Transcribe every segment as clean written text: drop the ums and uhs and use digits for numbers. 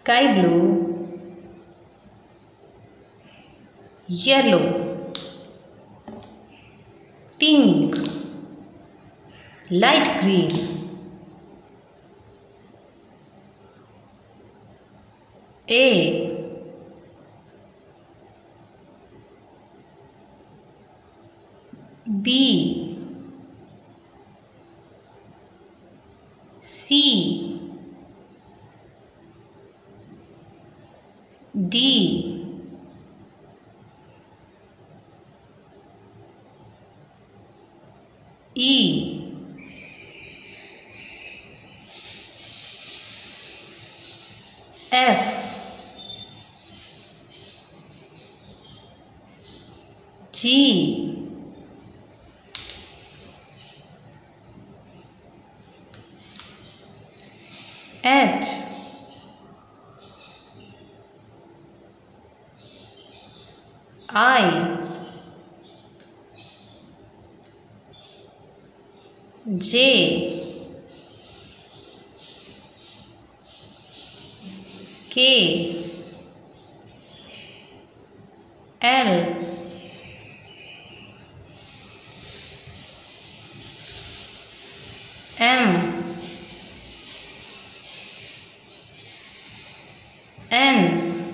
sky blue, yellow, pink, light green, A, B, C, D, E, F, G, H, I, J, K, L, M, N,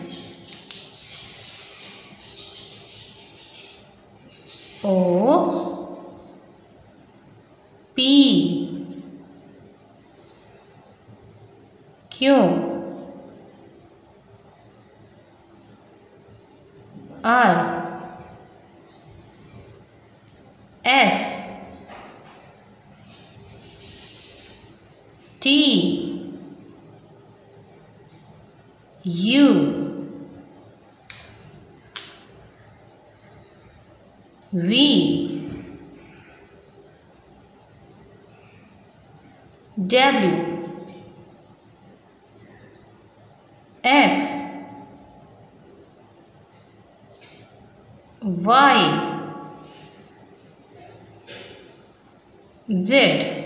O, P, Q, R, S, T, U, V, W, X, Y, Z.